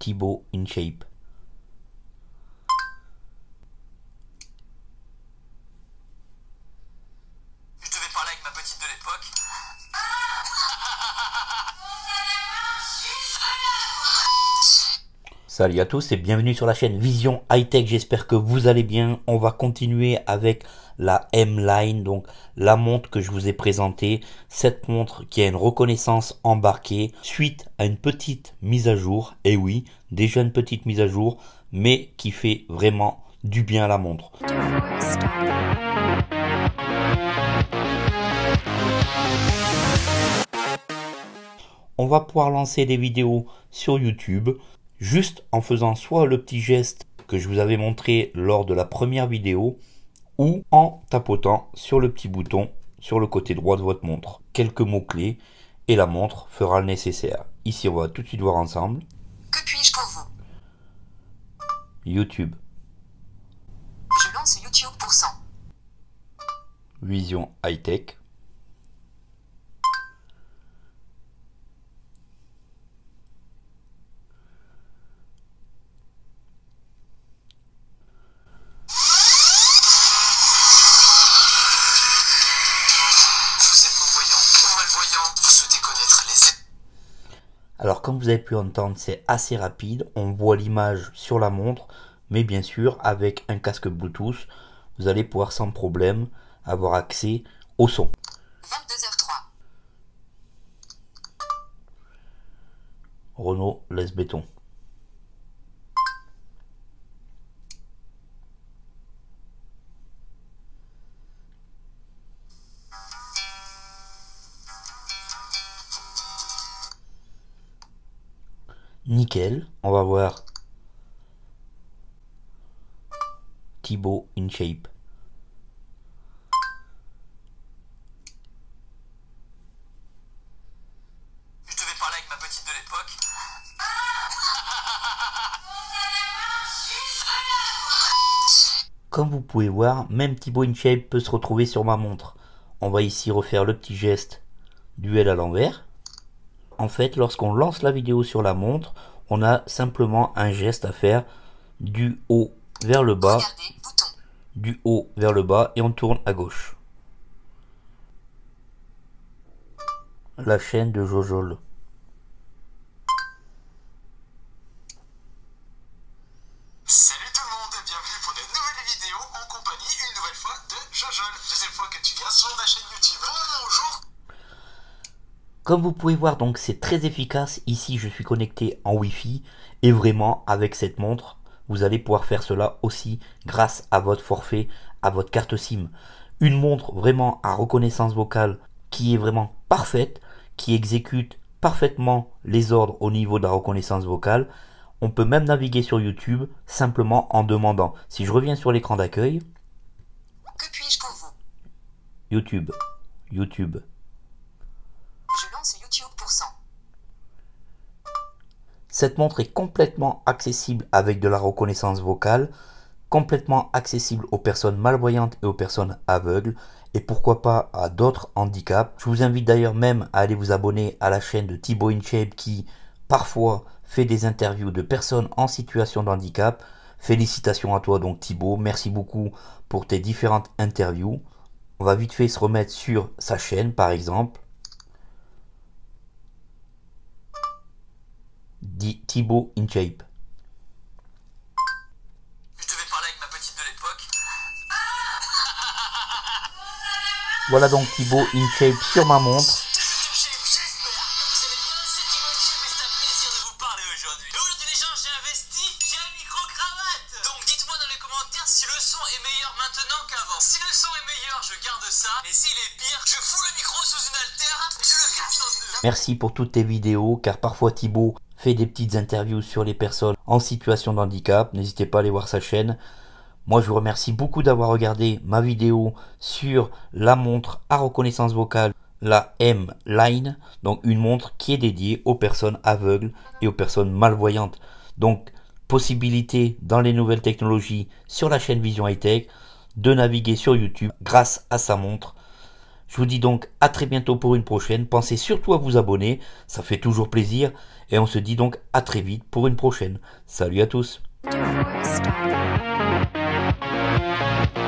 Thibaut InShape. Je devais parler avec ma petite de l'époque. Salut à tous et bienvenue sur la chaîne Vision High Tech, j'espère que vous allez bien. On va continuer avec la M-Line, donc la montre que je vous ai présentée. Cette montre qui a une reconnaissance embarquée suite à une petite mise à jour. Et oui, déjà une petite mise à jour, mais qui fait vraiment du bien à la montre. On va pouvoir lancer des vidéos sur YouTube juste en faisant soit le petit geste que je vous avais montré lors de la première vidéo ou en tapotant sur le petit bouton sur le côté droit de votre montre. Quelques mots-clés et la montre fera le nécessaire. Ici, on va tout de suite voir ensemble. Que puis-je pour vous? YouTube. Je lance YouTube pour 100. Vision High Tech. Alors comme vous avez pu entendre, c'est assez rapide, on voit l'image sur la montre, mais bien sûr avec un casque Bluetooth, vous allez pouvoir sans problème avoir accès au son. 22h03. Renault laisse béton. Nickel, on va voir Thibaut InShape. Je devais parler avec ma petite de l'époque. Comme vous pouvez voir, même Thibaut InShape peut se retrouver sur ma montre. On va ici refaire le petit geste du L à l'envers. En fait, lorsqu'on lance la vidéo sur la montre, on a simplement un geste à faire du haut vers le bas, Regardez, bouton. du haut vers le bas et on tourne à gauche. La chaîne de Jojol. Salut tout le monde, bienvenue pour une nouvelle vidéo en compagnie une nouvelle fois de Jojol. Deuxième fois que tu viens sur ma chaîne YouTube. Bonjour. Comme vous pouvez voir, donc c'est très efficace. Ici, je suis connecté en Wi-Fi et vraiment avec cette montre, vous allez pouvoir faire cela aussi grâce à votre forfait, à votre carte SIM. Une montre vraiment à reconnaissance vocale qui est vraiment parfaite, qui exécute parfaitement les ordres au niveau de la reconnaissance vocale. On peut même naviguer sur YouTube simplement en demandant. Si je reviens sur l'écran d'accueil, Que puis-je pour vous? YouTube, YouTube. Je lance YouTube pour 100. Cette montre est complètement accessible avec de la reconnaissance vocale, complètement accessible aux personnes malvoyantes et aux personnes aveugles, et pourquoi pas à d'autres handicaps. Je vous invite d'ailleurs même à aller vous abonner à la chaîne de Thibaut InShape qui parfois fait des interviews de personnes en situation de handicap. Félicitations à toi donc Thibaut, merci beaucoup pour tes différentes interviews. On va vite fait se remettre sur sa chaîne par exemple. Dit Thibaut InShape. Je devais parler avec ma petite de l'époque. Voilà donc Thibaut InShape sur ma montre. J'espère que vous allez bien, c'est Thibaut InShape et c'est un plaisir de vous parler aujourd'hui. Aujourd'hui les gens, j'ai investi, j'ai un micro-cravate. Donc dites-moi dans les commentaires si le son est meilleur maintenant qu'avant. Si le son est meilleur, je garde ça. Et s'il est pire, je fous le micro sous une haltère, je le casse en deux. Merci pour toutes tes vidéos, car parfois Thibaut fait des petites interviews sur les personnes en situation de handicap. N'hésitez pas à aller voir sa chaîne. Moi, je vous remercie beaucoup d'avoir regardé ma vidéo sur la montre à reconnaissance vocale, la M-Line, donc une montre qui est dédiée aux personnes aveugles et aux personnes malvoyantes. Donc, possibilité dans les nouvelles technologies sur la chaîne Vision High Tech de naviguer sur YouTube grâce à sa montre. Je vous dis donc à très bientôt pour une prochaine. Pensez surtout à vous abonner, ça fait toujours plaisir. Et on se dit donc à très vite pour une prochaine. Salut à tous.